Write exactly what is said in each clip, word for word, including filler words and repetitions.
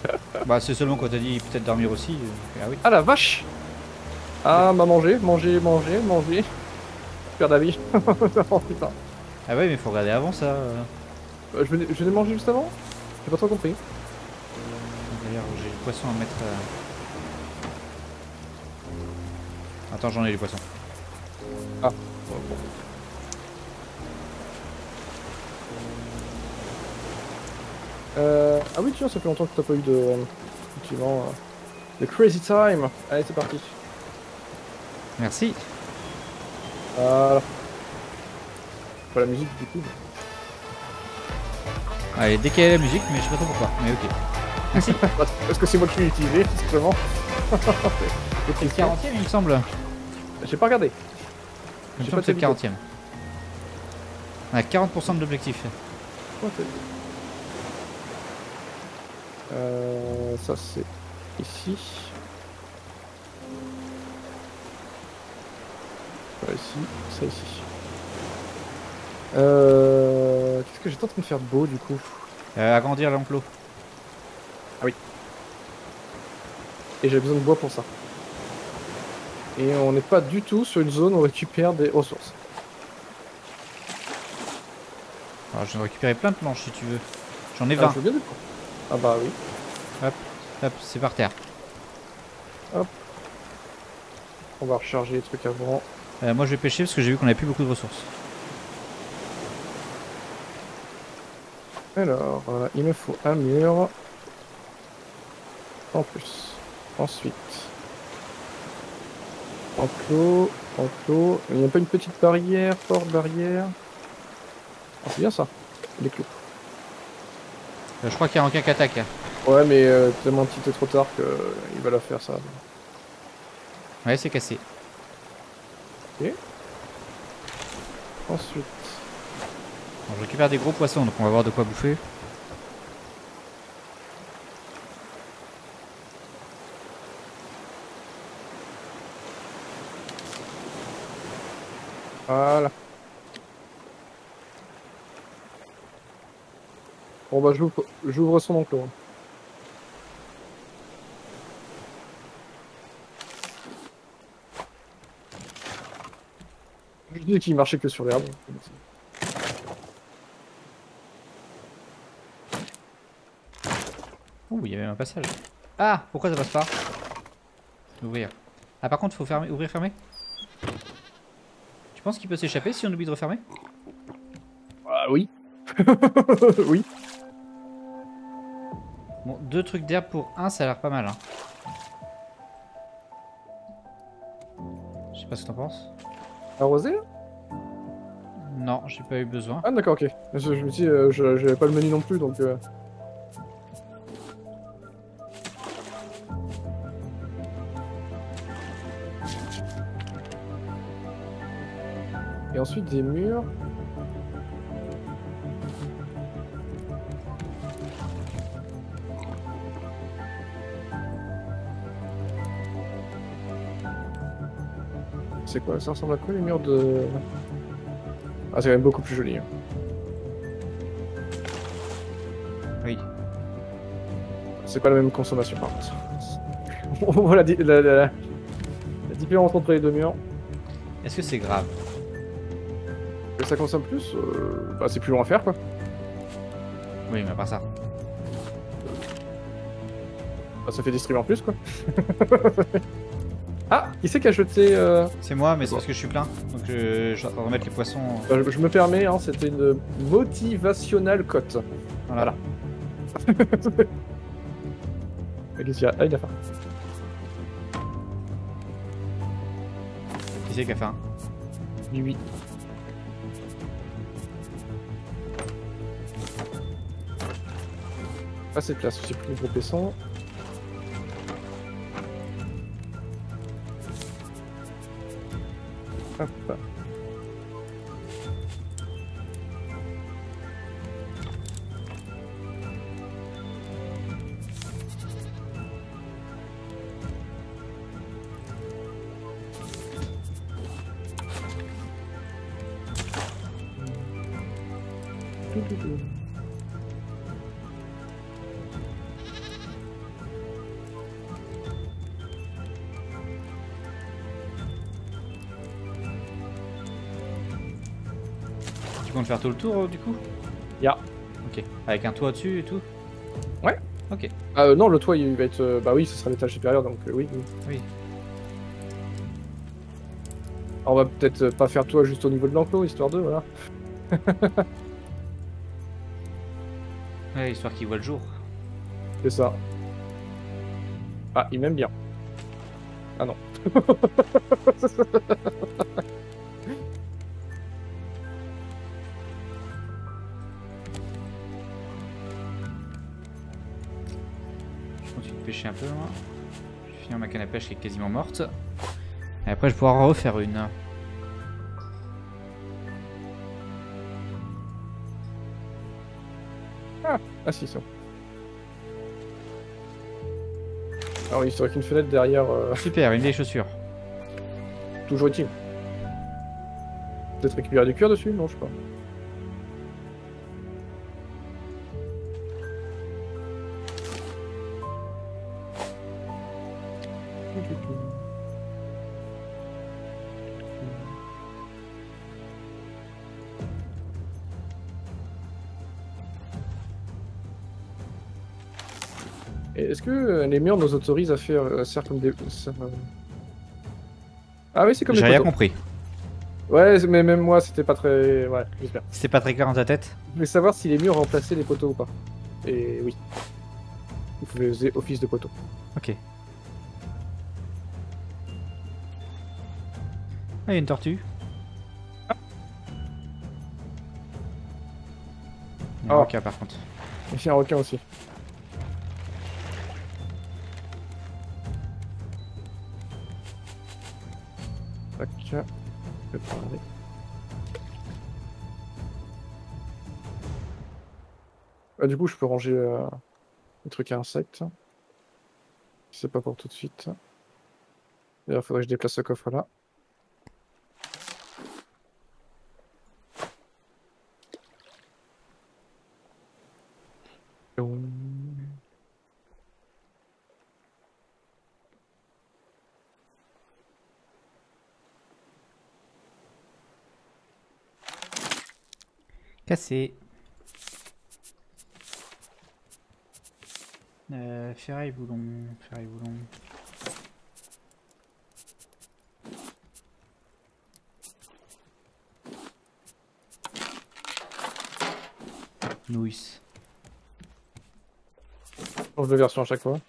Bah c'est seulement quand t'as dit peut-être dormir aussi. euh, Ah oui. Ah la vache. Ah, bah manger, manger, manger, manger. Faire d'avis. Oh putain. Ah ouais mais faut regarder avant ça. euh. Euh, Je venais, je venais manger juste avant. J'ai pas trop compris. D'ailleurs j'ai le poisson à mettre. euh. Attends j'en ai les poissons. Ah, bon, bon. Euh, ah oui, tiens, ça fait longtemps que t'as pas eu de... euh, Effectivement, euh, de crazy time. Allez, c'est parti. Merci. Voilà. Pas la musique du coup. Allez dès qu'il y a la musique mais je sais pas trop pourquoi. Mais ok. Merci. Parce que c'est moi qui l'ai utilisé, tout simplement. C'est le quarantième il me semble. J'ai pas regardé. Il me J'ai semble pas que c'est de le quarantième. On a quarante pour cent de l'objectif. Ouais, t'as- Euh, ça c'est ici. Ça ici, ça ici. Euh... Qu'est-ce que j'étais en train de faire de beau du coup? Euh, agrandir l'enclos. Ah oui. Et j'ai besoin de bois pour ça. Et on n'est pas du tout sur une zone où on récupère des ressources. Alors je viens de récupérer plein de planches si tu veux. J'en ai Ah, vingt. je veux bien du coup. Ah bah oui. Hop, hop, c'est par terre. Hop. On va recharger les trucs avant. Euh, moi je vais pêcher parce que j'ai vu qu'on avait plus beaucoup de ressources. Alors, euh, il me faut un mur. En plus. Ensuite. Enclos. Enclos. Il n'y a pas une petite barrière, porte barrière. Ah, c'est bien ça. Les clous. Euh, je crois qu'il y a un qui attaque. Ouais, mais euh, tellement petit et trop tard que euh, il va la faire ça. Ouais, c'est cassé. Ok. Ensuite. Bon, je récupère des gros poissons donc on va voir de quoi bouffer. Voilà. Bon bah j'ouvre j'ouvre son enclos. Hein. Je disais qu'il marchait que sur l'herbe. Ouh, il y a même un passage. Ah, pourquoi ça passe pas? Ouvrir. Ah, par contre, faut fermer, ouvrir, fermer. Tu penses qu'il peut s'échapper si on oublie de refermer? Ah oui. Oui. Bon, deux trucs d'herbe pour un, ça a l'air pas mal. Hein. Je sais pas ce que t'en penses. Arrosé là? Non, j'ai pas eu besoin. Ah d'accord, ok. Je, je me dis, euh, je j'avais pas le menu non plus donc. Euh... Et ensuite des murs. C'est quoi? Ça ressemble à quoi les murs de... Ah c'est quand même beaucoup plus joli. Hein. Oui. C'est pas la même consommation par contre. On voit la, di- la, la, la différence entre les deux murs. Est-ce que c'est grave? Que ça consomme plus, euh, bah, c'est plus long à faire quoi. Oui, mais à part ça. Bah, ça fait des streams en plus quoi. Ah, qui c'est qui a jeté euh... C'est moi, mais c'est parce que je suis plein. Donc je, je suis en train de remettre les poissons. bah, je, je me permets, hein, c'était une motivational cote. Voilà. Qu'est-ce qu'il y a? Ah, il a faim. Qui c'est qui a faim? Oui, oui. Ah, c'est classe, j'ai pris le gros paisson. Hop. comptes faire tout le tour du coup? Ya. Ok. Avec un toit dessus et tout? Ouais. Ok. Ah euh, non, le toit il va être... euh, bah oui, ce sera l'étage supérieur, donc euh, oui, oui. Oui. Alors, on va peut-être euh, pas faire toit juste au niveau de l'enclos, histoire de, voilà. Ouais, histoire qu'il voit le jour. C'est ça. Ah, il m'aime bien. Ah non. Je continue de pêcher un peu moi. Je vais finir ma canne à pêche qui est quasiment morte. Et après je vais pouvoir en refaire une. Ah, ah si, ça. Alors, il serait qu'une fenêtre derrière... Euh... Super, une vieille chaussure. Toujours utile. Peut-être récupérer du cuir dessus? Non, je sais pas. Et est-ce que euh, les murs nous autorisent à faire euh, faire comme des... ça, euh, Ah oui, c'est comme des J'ai rien poteaux. compris. Ouais, mais même moi, c'était pas très... Ouais, j'espère. C'était pas très clair dans ta tête? Je voulais savoir si les murs remplaçaient les poteaux ou pas. Et oui. Vous faisiez office de poteau. Ok. Ah, il y a une tortue. Il y a un Oh. requin par contre. Et il y a un requin aussi. Tac. Je vais parler. Ah, du coup, je peux ranger euh, les trucs à insectes. C'est pas pour tout de suite. D'ailleurs, il faudrait que je déplace ce coffre là. Cassé. Euh, ferraille boulon. Ferraille boulon. Nouilles. Change de version à chaque fois.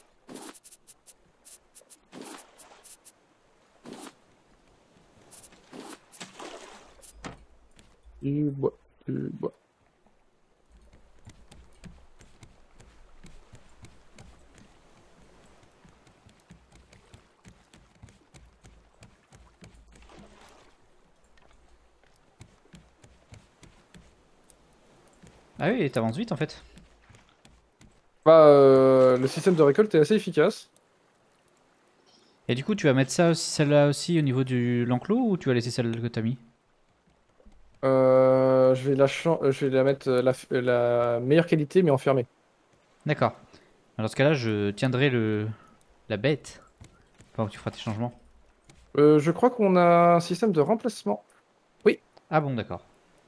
Du bois, du bois. Ah oui, t'avances vite en fait. Bah, euh, le système de récolte est assez efficace. Et du coup, tu vas mettre ça aussi, celle-là aussi au niveau de l'enclos ou tu vas laisser celle que t'as mis? Euh, je vais la, chan- euh, je vais la mettre euh, la, f- euh, la meilleure qualité mais enfermée. D'accord. Dans ce cas-là, je tiendrai le la bête pendant que tu feras tes changements. Euh, je crois qu'on a un système de remplacement. Oui, Ah bon, d'accord.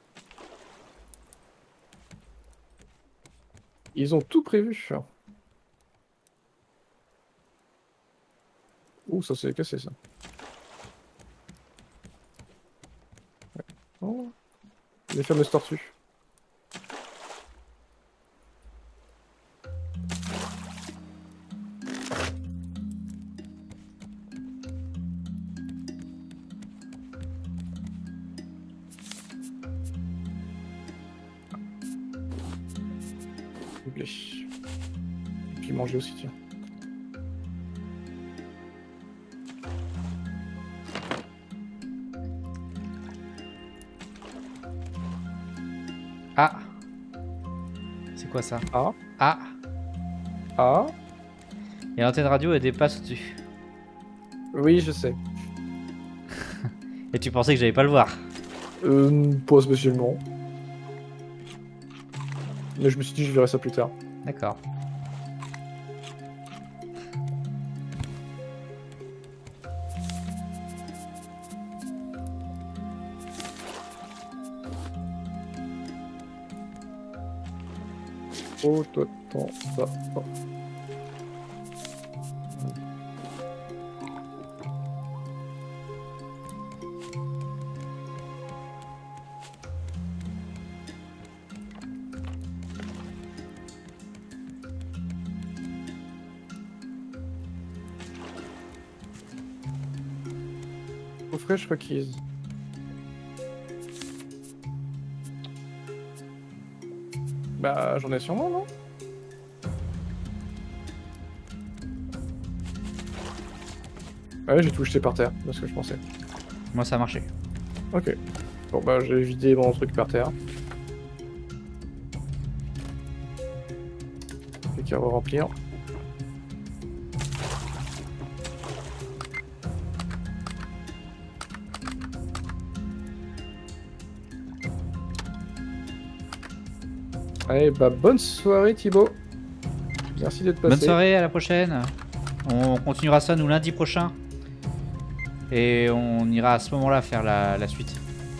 ils ont tout prévu. Ouh, ça s'est cassé ça. Oh, les fameuses tortues. Du blé. Et puis manger aussi, tiens. Ah! C'est quoi ça? Ah, Ah! ah, Et l'antenne radio elle dépasse au-dessus. oui, je sais. Et tu pensais que j'allais pas le voir? Euh, pas spécialement. Mais je me suis dit, je verrai ça plus tard. D'accord. Oh, toi, attends, ça. Oh. Eau fraîche requise. Bah, j'en ai sûrement, non? Ah ouais, j'ai tout jeté par terre, c'est ce que je pensais. Moi, ça a marché. Ok. Bon, bah, j'ai vidé mon truc par terre. Fait qu'à remplir. Allez, bah, bonne soirée, Thibaut. Merci d'être passé. Bonne soirée, à la prochaine. On continuera ça, nous, lundi prochain. Et on ira à ce moment-là faire la, la suite.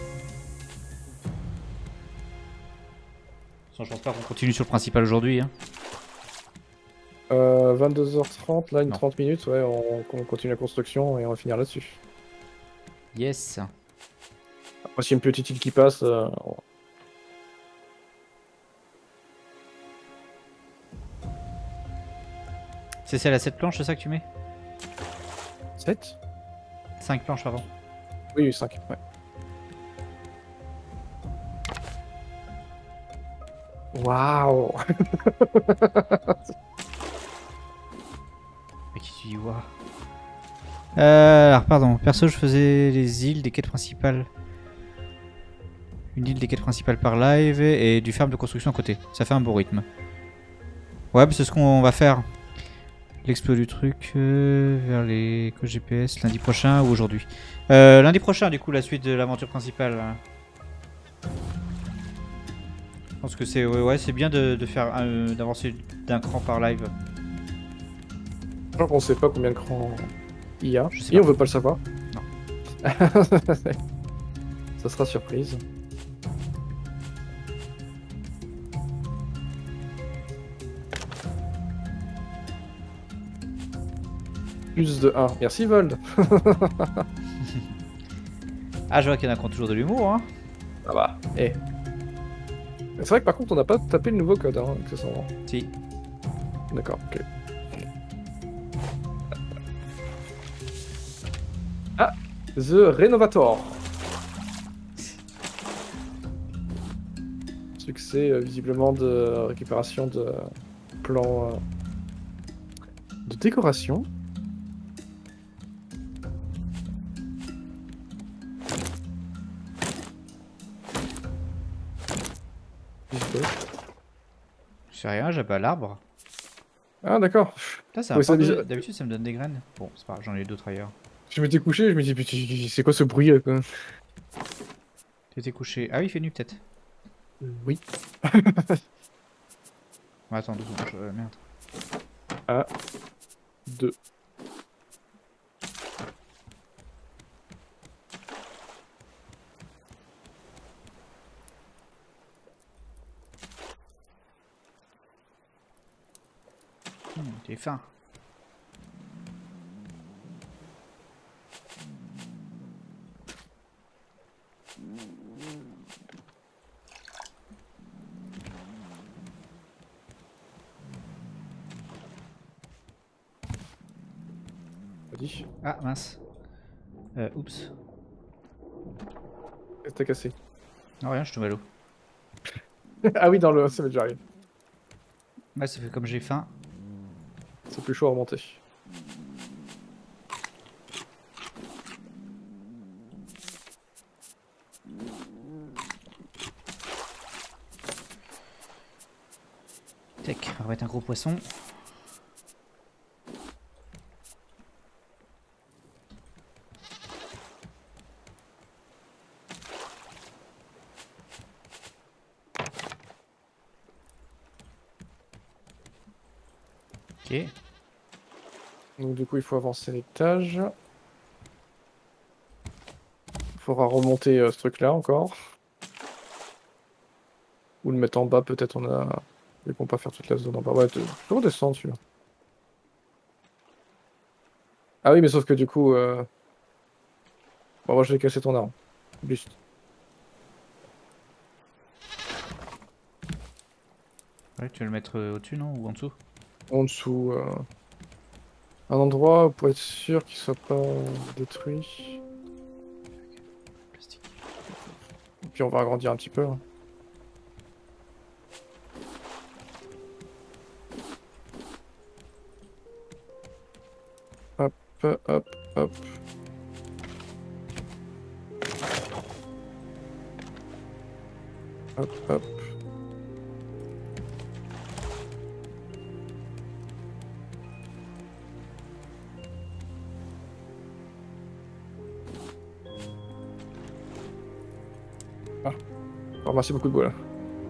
Sans, je pense pas qu'on continue sur le principal aujourd'hui. Hein. Euh, vingt-deux heures trente, là, une Non. trente minutes, ouais, on, on continue la construction et on va finir là-dessus. Yes. Après, s'il y a une petite île qui passe... Euh, on- C'est celle à sept planches, c'est ça que tu mets? sept? cinq planches, pardon. Oui, oui, cinq, ouais. Waouh. Mais qui tu dis, waouh. Euh, alors, pardon. Perso, je faisais les îles des quêtes principales. Une île des quêtes principales par live et du ferme de construction à côté. Ça fait un beau rythme. Ouais, bah, c'est ce qu'on va faire. L'explo du truc euh, vers les codes G P S lundi prochain ou aujourd'hui. Euh, lundi prochain, du coup, la suite de l'aventure principale. Je pense que c'est ouais, ouais, c'est bien de, de faire euh, d'avancer d'un cran par live. Je crois qu'on sait pas combien de crans il y a. Je sais Et pas. on veut pas le savoir. Non. Ça sera surprise. Plus de un. Merci Vold. Ah, je vois qu'il y en a qui ont toujours de l'humour. Hein. Ah bah. Eh. C'est vrai que par contre on n'a pas tapé le nouveau code, hein, accessoirement. Si. D'accord, ok. Ah, The Renovator. Succès euh, visiblement de récupération de plans euh, de décoration. Je sais rien, j'ai pas l'arbre. Ah d'accord. Putain, ça Ouais, m'a ça pas déjà- donné- D'habitude, ça me donne des graines. Bon, c'est pas grave, j'en ai d'autres ailleurs. Je m'étais couché, je me dis putain, c'est quoi ce bruit là, quoi? T'étais couché. Ah oui, il fait nuit peut-être. Oui. Ouais, attends, deux secondes. je- euh, merde. Un, deux. Hmm, T'es faim. Vas-y. Ah, mince. Euh, oups. Qu'est-ce que t'as cassé? Non, rien, je tombe à l'eau. Ah oui, dans le. Ça m'est déjà arrivé. Ouais, ça fait comme j'ai faim. C'est plus chaud à remonter. Tac, on va mettre un gros poisson. Ok. Donc du coup, il faut avancer l'étage. Il faudra remonter euh, ce truc-là encore. Ou le mettre en bas, peut-être on a Vu qu'on peut pas faire toute la zone en bas. Ouais, tu peux redescendre celui-là. Ah oui, mais sauf que du coup... Euh... Bon, moi je vais casser ton arme. Buste. Ouais, tu veux le mettre euh, au-dessus, non? Ou en dessous? En dessous. Euh... Un endroit pour être sûr qu'il soit pas détruit. Plastique. Et puis on va agrandir un petit peu. Hein. Hop, hop, hop. Hop, hop. Ah, on va ramasser beaucoup de bois là.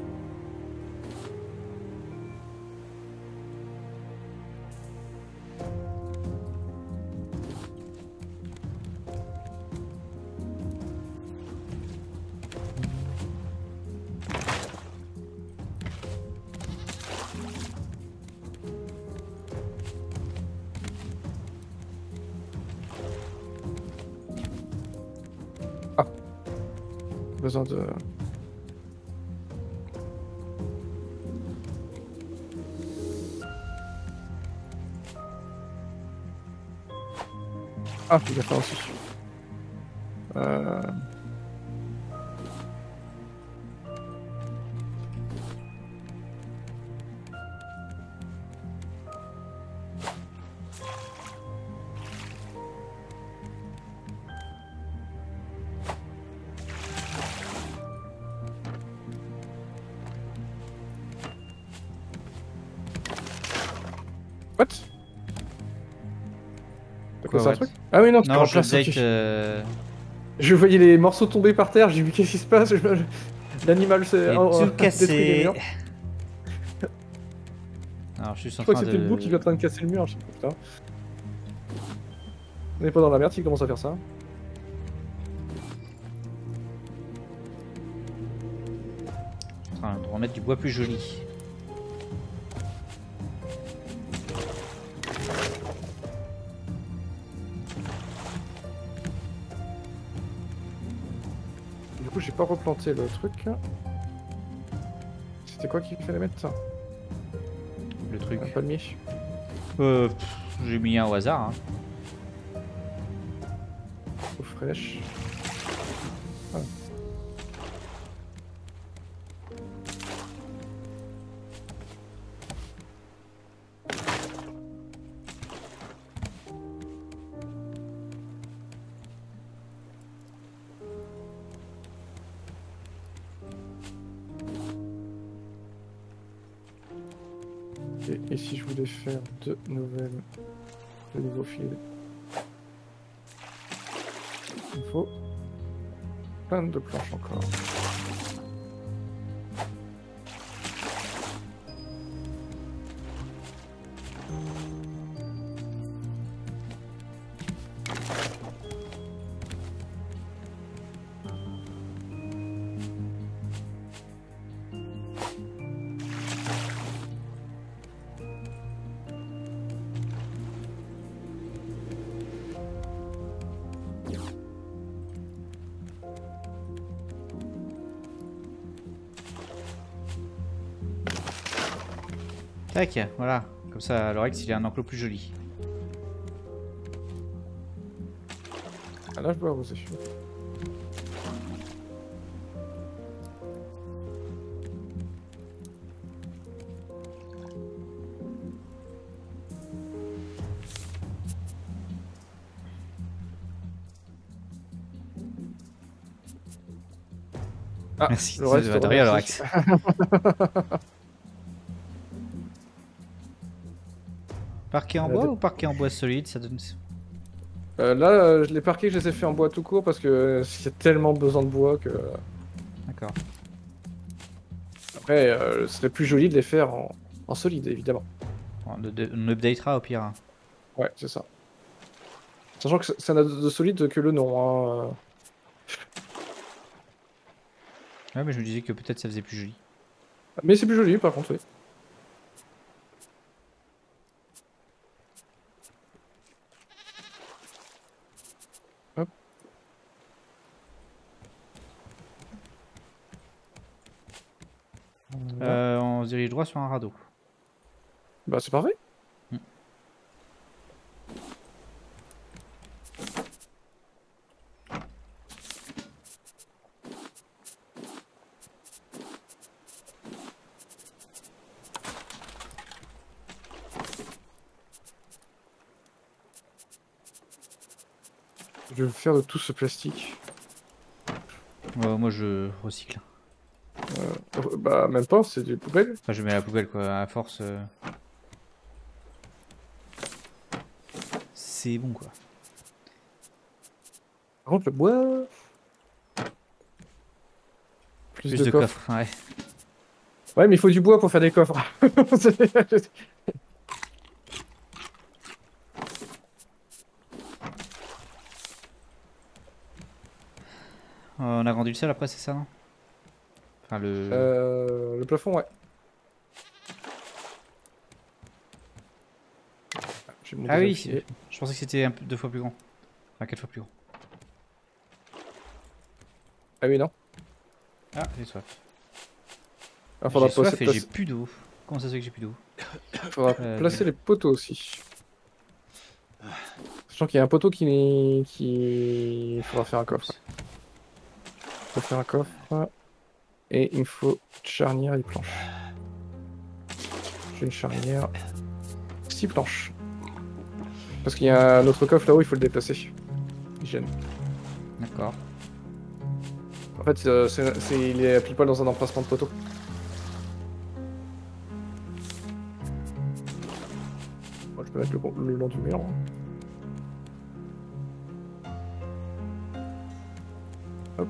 Ah, besoin de... Ah, il y a ça aussi. Euh... What? T'as Quoi, cassé un what? truc? Ah oui, non, tu Non, je remplaces un update. truc. Euh... Je voyais les morceaux tomber par terre, j'ai vu qu'est-ce qui se passe. je- L'animal s'est J'ai oh, tout détruit les cassé. murs. Alors, je suis Je en crois train que c'était le bout de. qui est en train de casser le mur. Je sais pas, putain. On n'est pas dans la merde s'il commence à faire ça. En train de remettre du bois plus joli. Du coup, j'ai pas replanté le truc. C'était quoi qu'il fallait mettre ça? Le truc. Un palmier. Euh, pff, j'ai mis un au hasard. Hein. Eau fraîche. Ah. Et, et si je voulais faire deux nouvelles, de nouveaux fils, il faut plein de planches encore. Tac, voilà. Comme ça, l'orex il a un enclos plus joli. Ah là, je dois arroser. Ah, Merci. le reste, De rien, l'orex. Parquet en bois ou parquet en bois solide, ça donne. Euh, là, euh, les parquets, je les ai fait en bois tout court parce que euh, il y a tellement besoin de bois que. D'accord. Après, euh, ce serait plus joli de les faire en, en solide, évidemment. On, on updatera au pire. Hein. Ouais, c'est ça. Sachant que ça n'a de solide que le nom. Hein. Ouais, mais je me disais que peut-être ça faisait plus joli. Mais c'est plus joli, par contre, oui. Euh, on se dirige droit sur un radeau. Bah c'est parfait. Mm. Je vais faire de tout ce plastique. Ouais, moi je recycle. Euh, bah même pas, c'est des poubelles. Enfin, je mets à la poubelle quoi, à force. Euh... C'est bon quoi. Par contre le bois... Plus, Plus de, de coffres. coffres, ouais. Ouais mais il faut du bois pour faire des coffres. On a grandi le sol après, c'est ça, non? Enfin, le. euh, le plafond, ouais. Ah oui, je pensais que c'était un peu deux fois plus grand. Enfin, quatre fois plus grand. Ah oui, non. Ah, j'ai soif. Ah, faudra j'ai soif placer, et j'ai plus d'eau. Comment ça se fait que j'ai plus d'eau? Faudra euh, placer les poteaux aussi. Sachant qu'il y a un poteau qui... qui... Il faudra faire un coffre. Il faut faire un coffre. Et il me faut une charnière et des planches. J'ai une charnière. six planches. Parce qu'il y a un autre coffre là-haut, il faut le déplacer. Il gêne. D'accord. En fait, euh, c'est, c'est, il est pile poil dans un emplacement de poteau. Moi, je peux mettre le, le long du mur. Hein. Hop.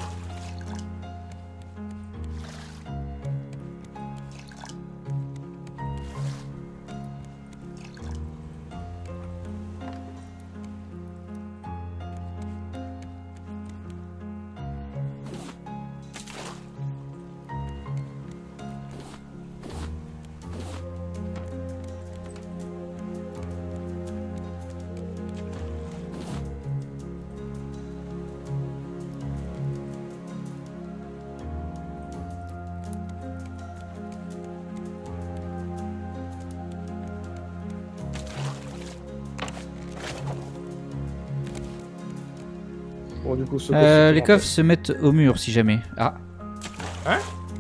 Bon, du coup, ce Euh, les coffres se mettent au mur si jamais. Ah. Hein?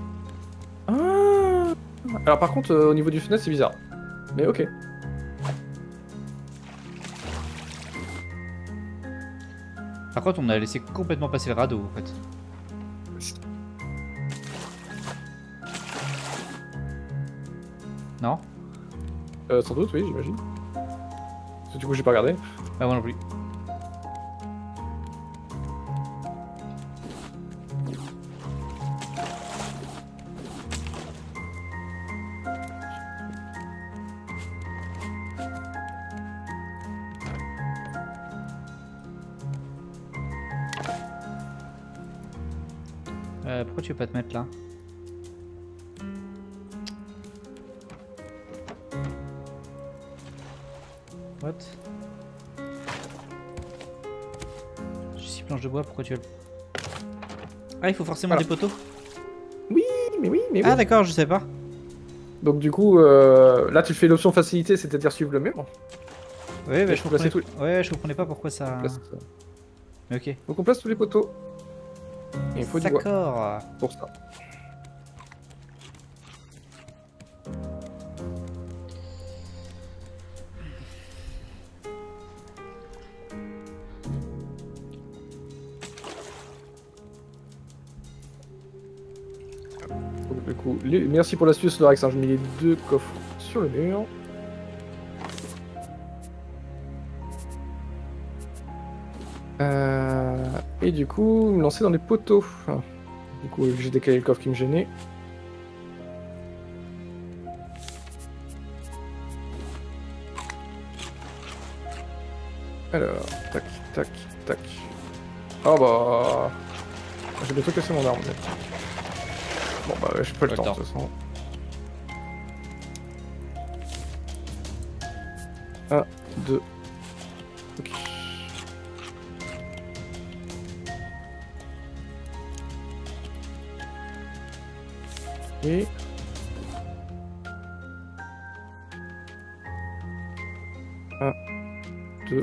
Ah. Alors par contre, euh, au niveau du fenêtre, c'est bizarre. Mais ok. Par contre, on a laissé complètement passer le radeau en fait. Non? Euh, sans doute, oui, j'imagine. Parce que du coup, j'ai pas regardé. Bah, moi non plus. Euh, pourquoi tu veux pas te mettre là? What? J'ai six planches de bois, pourquoi tu veux... Ah, il faut forcément voilà. des poteaux? Oui, mais oui, mais oui. Ah d'accord, je sais pas. Donc du coup, euh, là tu fais l'option facilité, c'est-à-dire suivre le mur. Ouais, bah, Et je faut comprenais... placer tout... ouais, je comprenais pas pourquoi ça... Place... Mais ok. Donc on place tous les poteaux. Et il faut du bois D'accord. pour ça. Donc, du coup, les... merci pour l'astuce Lorex, hein, je mets les deux coffres sur le mur. Euh... Et du coup, me lancer dans les poteaux. Enfin, du coup, j'ai décalé le coffre qui me gênait. Alors, tac, tac, tac. Oh bah... J'ai bientôt cassé mon arme. Bon bah j'ai pas le temps de toute façon. Un, deux. Ok. Et... Un, deux...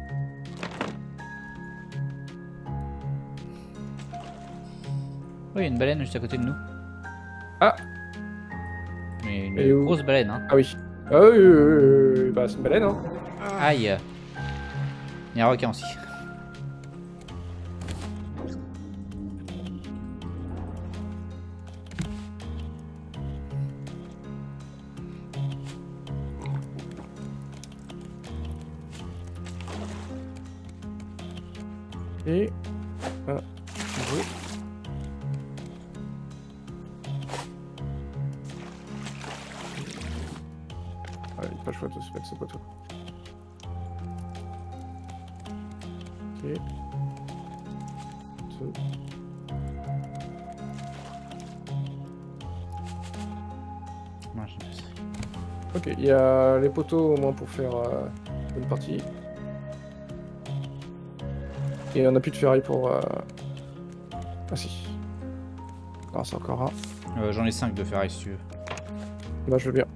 Oh, il y a une baleine juste à côté de nous. Ah! Mais une Et où? grosse baleine, hein. Ah oui. Ah oui, oui, oui, oui, oui. Bah c'est une baleine, hein. Aïe. Il y a un requin aussi. Et... Un, deux... Ouais, il n'y a pas le choix de se mettre ce poteau. Ok. Deux. Non, j'ai plus. Ok, il y a les poteaux au moins pour faire euh, une partie. Et on n'a plus de ferraille pour... Euh... Ah si. Ah c'est encore un. Euh, J'en ai cinq de ferraille si tu veux. Bah je veux bien.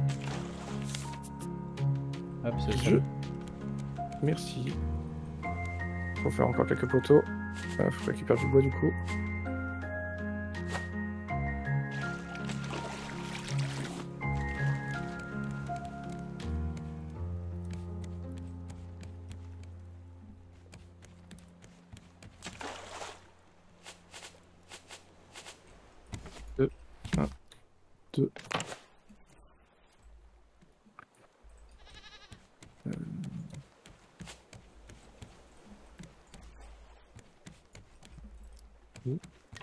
Hop, c'est Je... Merci. Faut faire encore quelques poteaux. Euh, faut récupérer du bois du coup. Deux. Un. Deux. Euh... Mmh.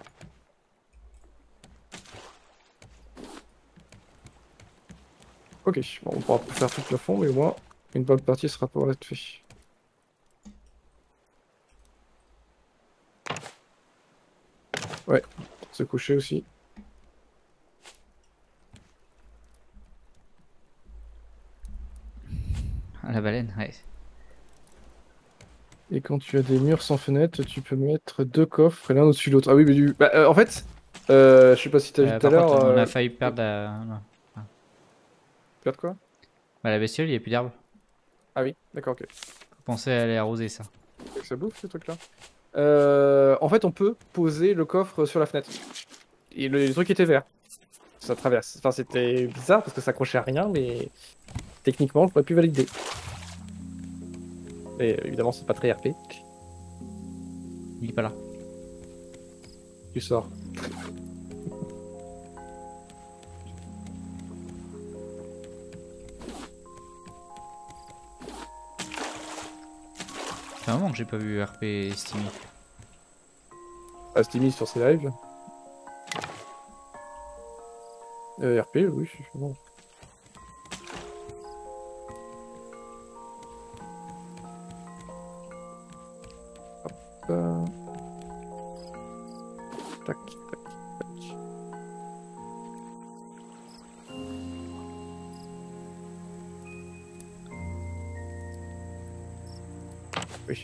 Ok, bon, on pourra pas faire tout le plafond, mais au moins une bonne partie sera pour être fait. Ouais, se coucher aussi. Ah, la baleine, ouais. Et quand tu as des murs sans fenêtre, tu peux mettre deux coffres l'un au-dessus de l'autre. Ah oui, mais du... Bah, euh, en fait, euh, je sais pas si t'as vu Euh, tout à par l'heure... contre, on Euh... a failli perdre la... non. Perdre quoi? Bah, la bestiole, il n'y a plus d'herbe. Ah oui, d'accord, ok. Faut penser à aller arroser ça. C'est que ça bouffe, ce truc-là. Euh, en fait, on peut poser le coffre sur la fenêtre. Et le, le truc était vert. Ça traverse. Enfin, c'était bizarre parce que ça accrochait à rien, mais techniquement, je pourrais plus valider. Et évidemment, c'est pas très R P. Il est pas là. Tu sors. Ça fait un moment que j'ai pas vu R P Steamy. Ah, Steamy sur ses lives. Euh, R P, oui, bon. Hop. Euh... Tac, tac, tac. Oui.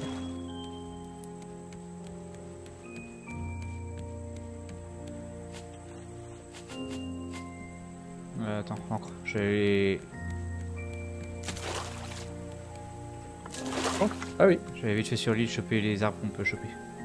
Euh, attends, encore. J'avais... Ah oui. J'avais vite fait sur l'île choper les arbres qu'on peut choper.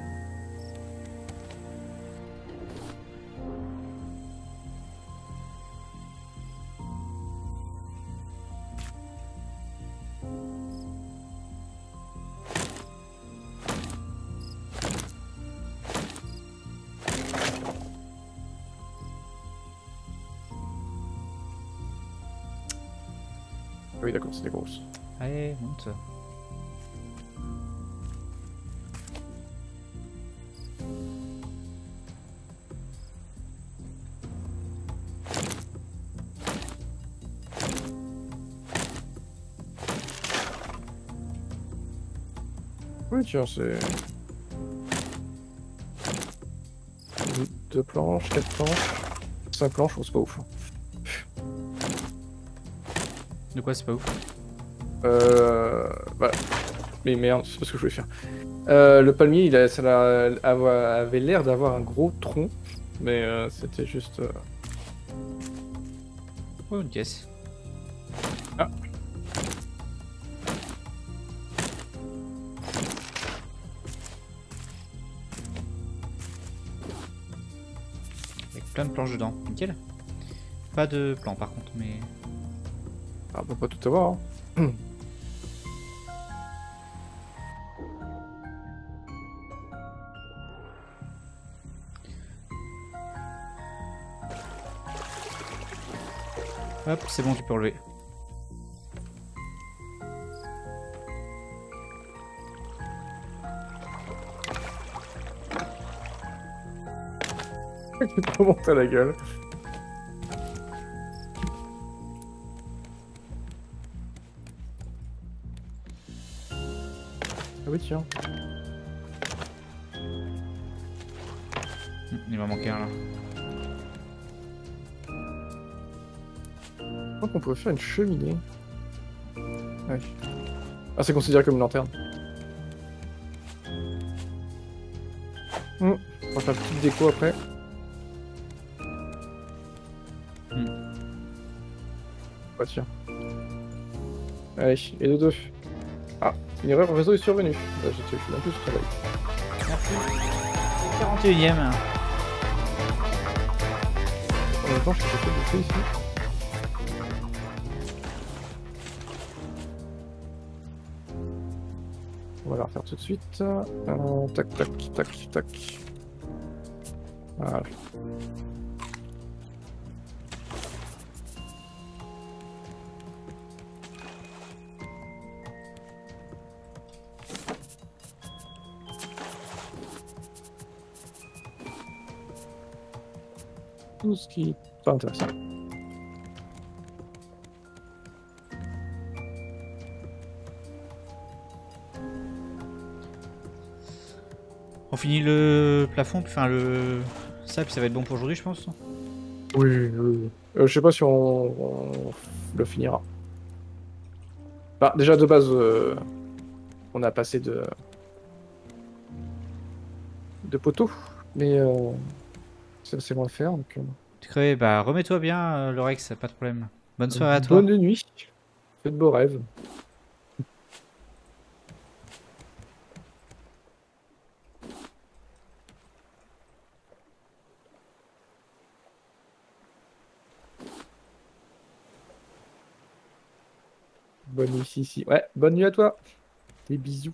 Oui, d'accord, c'est des grosses. Allez, monte. Oui, tiens, c'est... Deux planches, quatre planches, cinq planches, c'est pas ouf. De quoi c'est pas ouf? Euh... Voilà. Mais merde, c'est pas ce que je voulais faire. Euh, le palmier, il a, ça a- avait l'air d'avoir un gros tronc. Mais euh, c'était juste... Euh... Oh, une caisse. Ah. Avec plein de planches dedans. Nickel. Pas de plan par contre, mais... Ah, on peut pas tout avoir. Hein. Hop, c'est bon, tu peux relever. Tu te remontes à la gueule. Ah oui, tiens. Hum, il m'a manqué un là. Je crois qu'on pourrait faire une cheminée. Ah, oui. Ah, c'est considéré comme une lanterne. Hum. On va faire une petite déco après. Hum. Ah, tiens. Allez, et de deux. Ah, une erreur, le réseau est survenu. Bah, je, je suis un peu sur travail. Merci. quarante et unième. En même temps, je suis peut-être de fait ici. On va la refaire tout de suite. Euh, tac, tac, tac, tac. Voilà. Tout ce qui est pas intéressant. On finit le plafond, enfin le... Ça, puis ça va être bon pour aujourd'hui, je pense. Oui, oui, oui. Euh, je sais pas si on, on le finira. Bah, déjà de base, euh, on a passé de de poteaux, mais euh, c'est assez loin à faire. Donc, euh, Tu crevais, bah remets-toi bien, euh, Lorex, pas de problème. Bonne soirée à toi. bonne nuit, fais de beaux rêves. Bonne nuit, si, si. Ouais, bonne nuit à toi. Des bisous.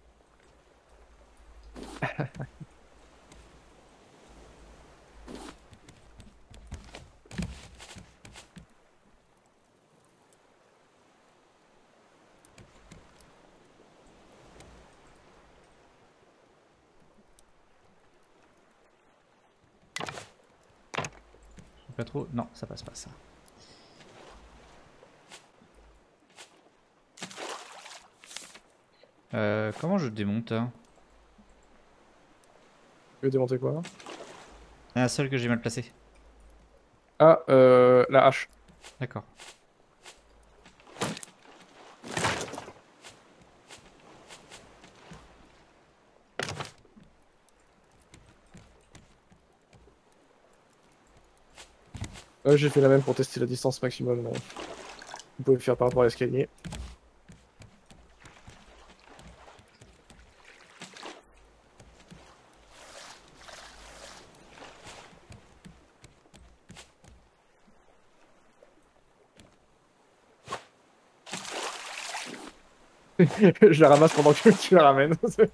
Pas trop. Non, ça passe pas ça. Euh, comment je démonte hein Tu veux démonter quoi? Un seul que j'ai mal placé. Ah, euh, la hache. D'accord. Euh, j'ai fait la même pour tester la distance maximum. euh, Vous pouvez faire par rapport à l'escalier. Je la ramasse pendant que tu la ramènes. C'est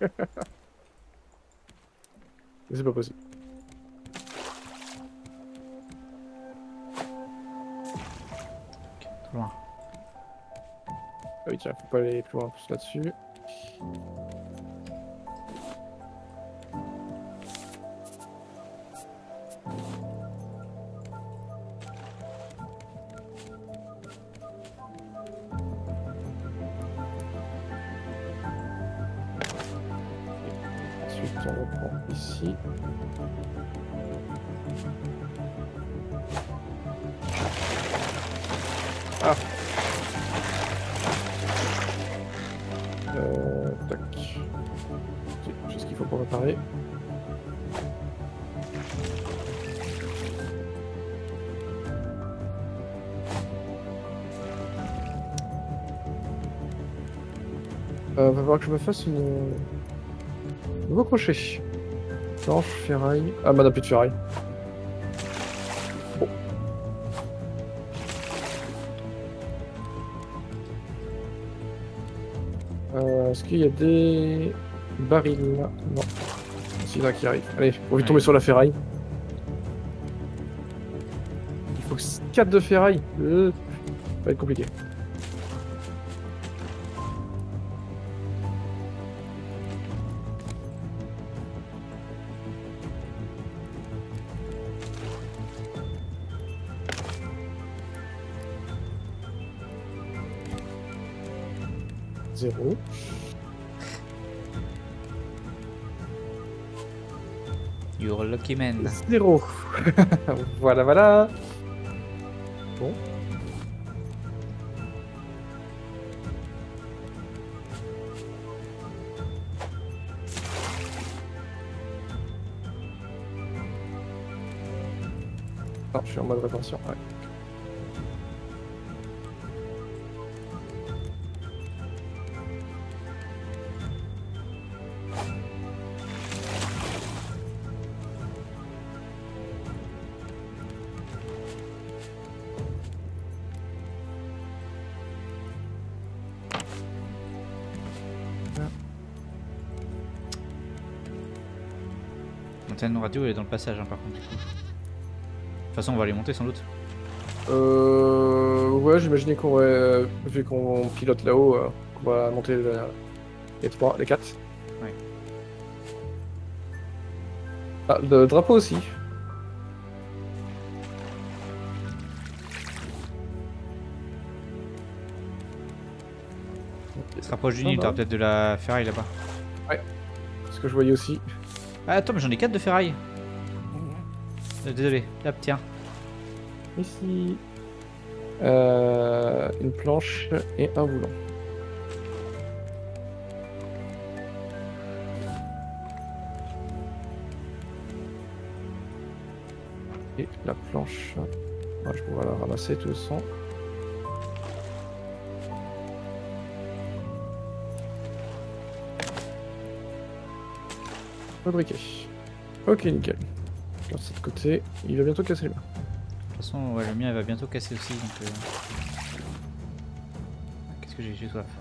pas possible. Trop loin. Ah oui, tiens, faut pas aller plus loin plus là-dessus. Ensuite, on reprend ici. Ah. Euh, tac. Ok, j'ai ce qu'il faut pour réparer. Euh, va falloir que je me fasse une... nouveau crochet. Planche, ferraille... Ah bah n'a plus de ferraille. Bon. Euh, Est-ce qu'il y a des barils là? Non. C'est là qui arrive. Allez, on va tomber Allez. sur la ferraille. Il faut quatre de ferraille. Euh, ça va être compliqué. Zéro. You're lucky man. Zéro. Voilà, voilà. Bon. Non, je suis en mode rétention. Ouais. L'antenne radio elle est dans le passage hein, par contre. De toute façon on va les monter sans doute. Euh... Ouais, j'imaginais qu'on aurait... Vu qu'on pilote là-haut, euh, qu'on va monter le- les trois, les quatre. Ouais. Ah, le drapeau aussi. Il se rapproche du Ah Nil, bah. t'auras peut-être de la ferraille là-bas. Ce que je voyais aussi. Ah attends mais j'en ai quatre de ferraille. Euh, désolé, hop tiens. Ici. Euh, une planche et un boulon. Et la planche. Moi, je pourrais la ramasser tout ça. Fabriqué. Ok, nickel. Je garde ça de côté. Il va bientôt casser le mien. De toute façon ouais, le mien il va bientôt casser aussi donc... Euh... Qu'est-ce que j'ai J'ai soif.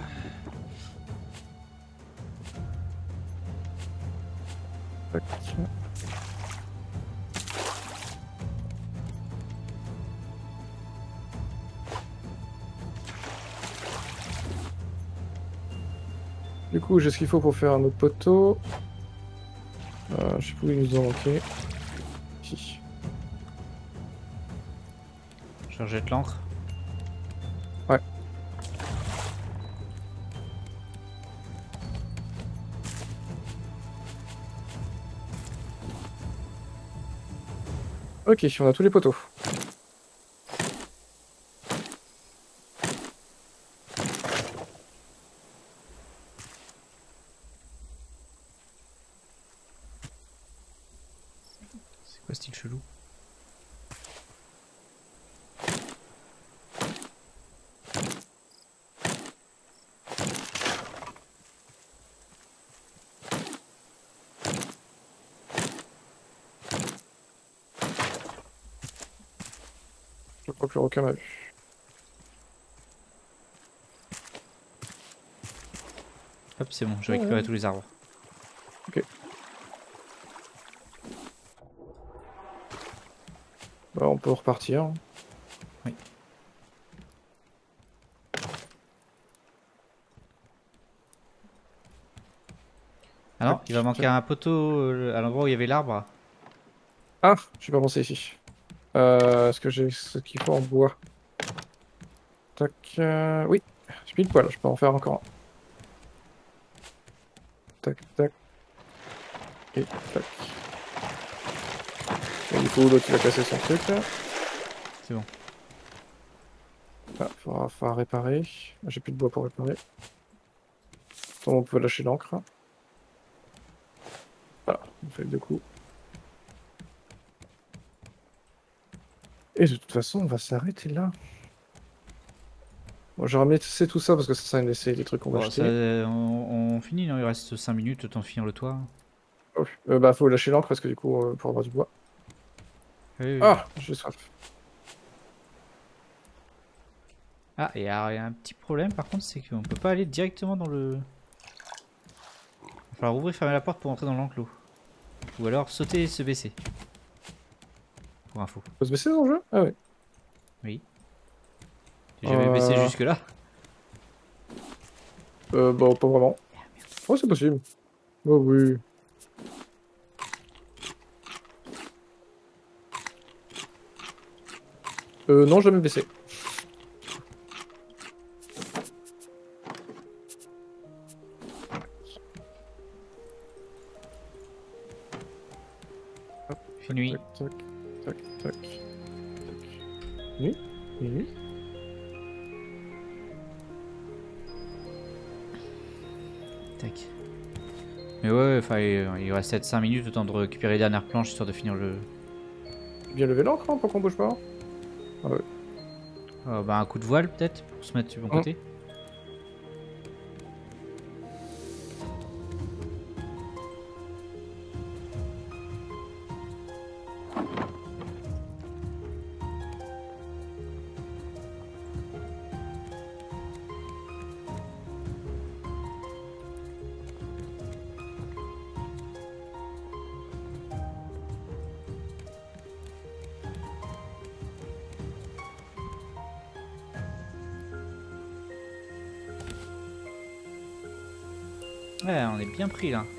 Tac. Du coup, j'ai ce qu'il faut pour faire un autre poteau. Euh, je sais plus où il nous a manqué. Ici. Je rejette l'encre. Ouais. Ok, on a tous les poteaux. C'est quoi style chelou? Je crois que le requin m'a vu. Hop c'est bon, j'ai récupéré Ouais. tous les arbres. Ok. Bah, on peut repartir. Oui. Ah non, il va manquer un poteau euh, à l'endroit où il y avait l'arbre. Ah, j'ai pas pensé ici. Euh, Est-ce que j'ai ce qu'il faut en bois? Tac. Euh, oui, j'ai pile poil, je peux en faire encore un. Tac, tac. Et tac. Et du coup, l'autre il va casser son truc là. C'est bon. Ah, faudra, faudra réparer. J'ai plus de bois pour réparer. Donc on peut lâcher l'encre. Voilà, on fait deux coups. Et de toute façon, on va s'arrêter là. Bon, j'ai ramené c'est tout ça parce que ça, c'est des trucs qu'on va Bon, ça, acheter. on, on finit, non? Il reste cinq minutes, autant finir le toit. Oh, euh, bah, faut lâcher l'encre parce que du coup, euh, pour avoir du bois. Oui, oui. Ah, j'ai soif. Ah, et alors, il y a un petit problème par contre, c'est qu'on peut pas aller directement dans le. Il va falloir ouvrir et fermer la porte pour entrer dans l'enclos. Ou alors sauter et se baisser. Pour info. Faut se baisser dans le jeu? Ah ouais. Oui. J'ai jamais baissé Euh... jusque là. euh bah, pas vraiment. Oh, c'est possible. Oh oui. Euh, non, jamais baissé. Fait nuit. Tac, tac, tac, tac. Nuit? Nuit? Tac. Mais ouais, enfin, il il reste sept cinq minutes, le temps de récupérer les dernières planches histoire de finir le. J'ai bien levé l'encre hein, pour qu'on bouge pas. Ah ouais. Euh, bah, un coup de voile peut-être pour se mettre du bon Hum. côté. Ouais, on est bien pris là.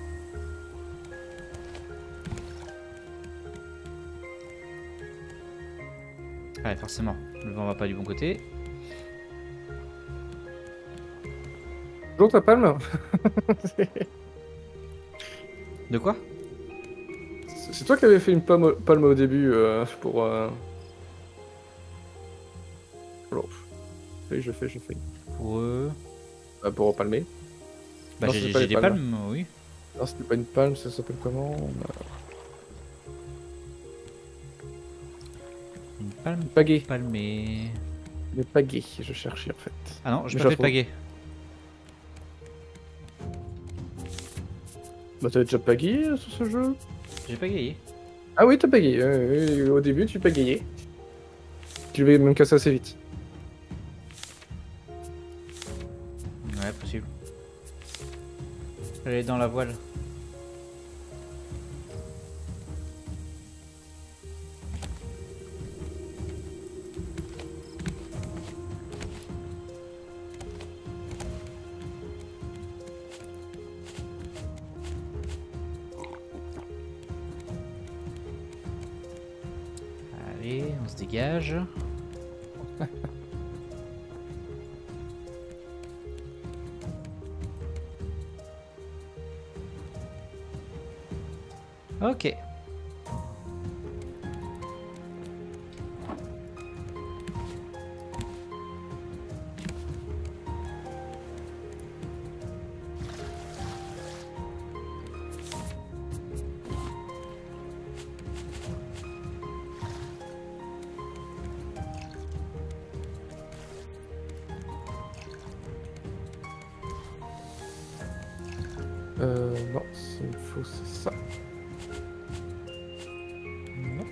Ouais, forcément, le vent va pas du bon côté. Toujours ta palme? De quoi? C'est toi qui avais fait une palme, au- palme au début euh, pour. Euh... Alors, oui, je fais, je fais. Pour eux. Euh, pour palmer. Bah, Non, j'ai c'était pas j'ai les des palmes. palmes, oui. Non, c'était pas une palme, ça s'appelle comment? Une palme Pagaie. palmée. Les pagaies, je cherchais en fait. Ah non, j'ai Mais pas je fait de la trouve. pagaie. Bah, t'avais déjà pagayé euh, sur ce jeu? J'ai pagayé. Ah oui, t'as pagayé. euh, oui, au début, tu pagayais. Tu devais même casser assez vite. Ouais, possible. Elle est dans la voile. Allez, on se dégage. Ok. Euh, non, ce qu'il me faut, c'est ça. Non.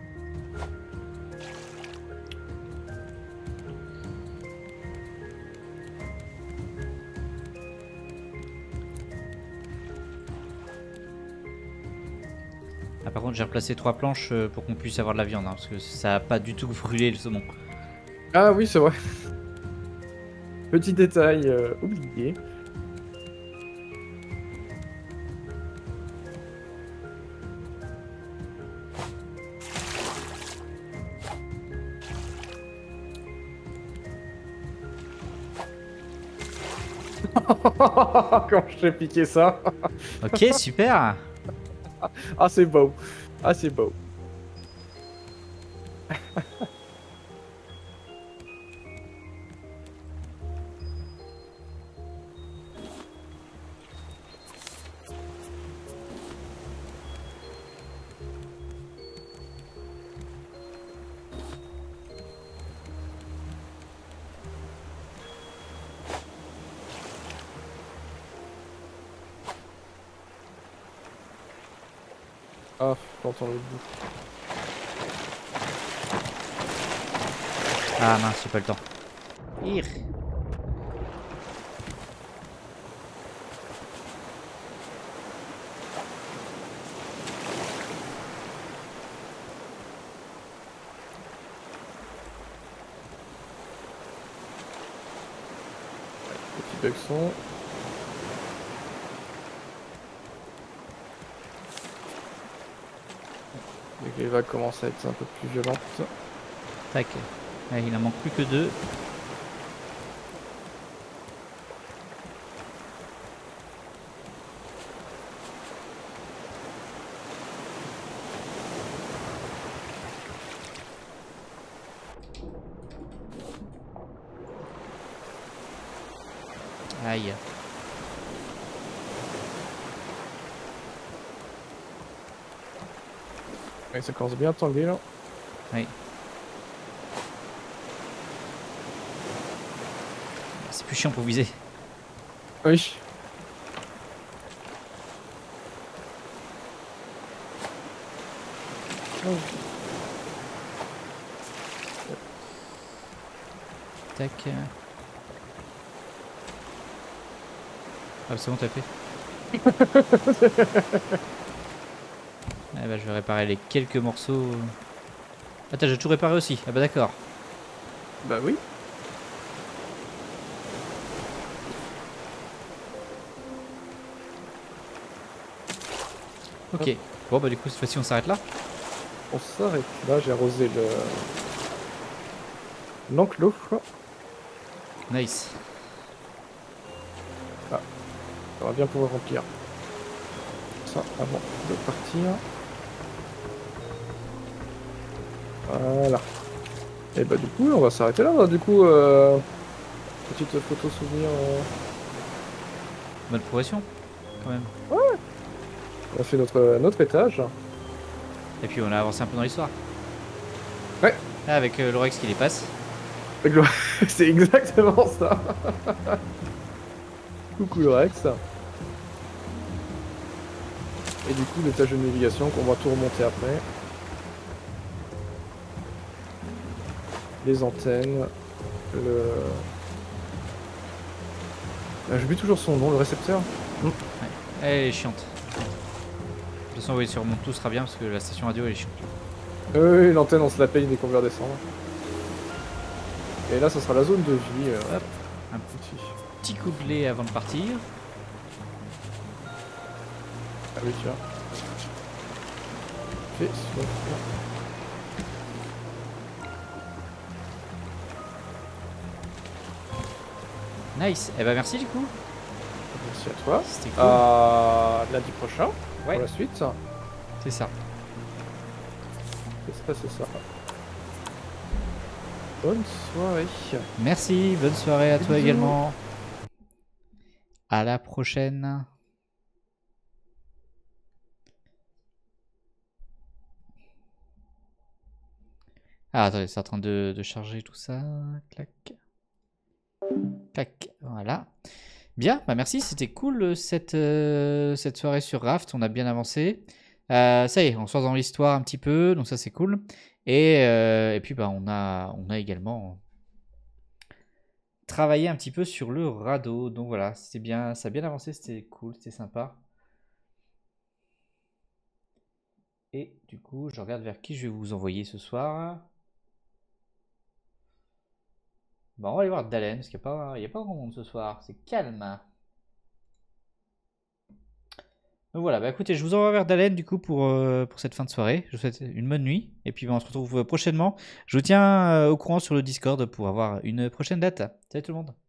Ah, par contre, j'ai replacé trois planches euh, pour qu'on puisse avoir de la viande, hein, parce que ça a pas du tout brûlé le saumon. Ah oui, c'est vrai. Petit détail euh, oublié. Quand je t'ai piqué ça. Ok, super. Ah, c'est beau. Ah, c'est beau. Ah, j'entends le bout. Ah mince, j'ai pas le temps. Ir. Petit bug son. Dès que les vagues commencent à être un peu plus violentes. Tac. Ouais, il en manque plus que deux. Aïe. Ouais, ça commence bien à tanguer là. Oui. C'est plus chiant pour viser. Oui. Oh. Tac. Ah c'est bon, t'as fait. Ah bah je vais réparer les quelques morceaux. Attends, j'ai tout réparé aussi. Ah bah d'accord. Bah oui. Ok. Hop. Bon bah du coup cette fois-ci on s'arrête là. On s'arrête là, j'ai arrosé le... l'enclos. Nice. Ah, on va bien pouvoir remplir ça avant de partir. Voilà. Et bah du coup on va s'arrêter là, là. Du coup euh... petite photo souvenir. Euh... Bonne progression quand même. Ouais. On a fait notre, notre étage. Et puis on a avancé un peu dans l'histoire. Ouais. Là avec euh, l'Orex qui les passe. C'est exactement ça. Coucou le Rex. Et du coup l'étage de navigation qu'on va tout remonter après. Les antennes. Le... Ah, j'oublie toujours son nom, le récepteur. Ouais. Elle est chiante. De toute façon oui, si on remonte tout sera bien parce que la station radio elle est chiante. Euh, oui, l'antenne on se la paye dès qu'on veut redescendre. Et là ça sera la zone de vie. Euh... Hop. Un petit, petit coup de lait avant de partir. Ah oui tiens. Fais soif. Nice. Et eh bah merci du coup. Merci à toi. C'était cool. À lundi prochain Ouais. pour la suite. C'est ça. C'est ça, c'est ça. Bonne soirée. Merci, bonne soirée à toi Bisous. également. À la prochaine. Ah attendez, c'est en train de, de charger tout ça. Clac. Clac. Voilà. Bien, bah merci, c'était cool cette, euh, cette soirée sur Raft, on a bien avancé. Euh, ça y est, on sort dans l'histoire un petit peu, donc ça c'est cool. Et, euh, et puis bah on a, on a également travaillé un petit peu sur le radeau, donc voilà, c'était bien, ça a bien avancé, c'était cool, c'était sympa. Et du coup, je regarde vers qui je vais vous envoyer ce soir. Bon, on va aller voir Dalen, parce qu'il n'y a pas, il y a pas grand monde ce soir, c'est calme. Donc voilà, bah écoutez, je vous envoie vers Dalen du coup pour, euh, pour cette fin de soirée. Je vous souhaite une bonne nuit. Et puis bah, on se retrouve prochainement. Je vous tiens euh, au courant sur le Discord pour avoir une prochaine date. Salut tout le monde.